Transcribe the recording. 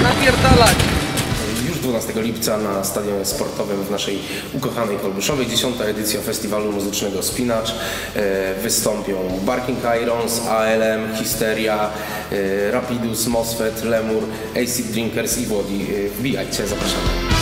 napierdalać. Już 12 lipca na stadionie sportowym w naszej ukochanej Kolbuszowej 10. edycja festiwalu muzycznego Spinacz wystąpią Barking Irons, ALM, Histeria, Rapidus, Mosfet, Lemur, Acid Drinkers i Włodi. Wbijajcie, zapraszamy.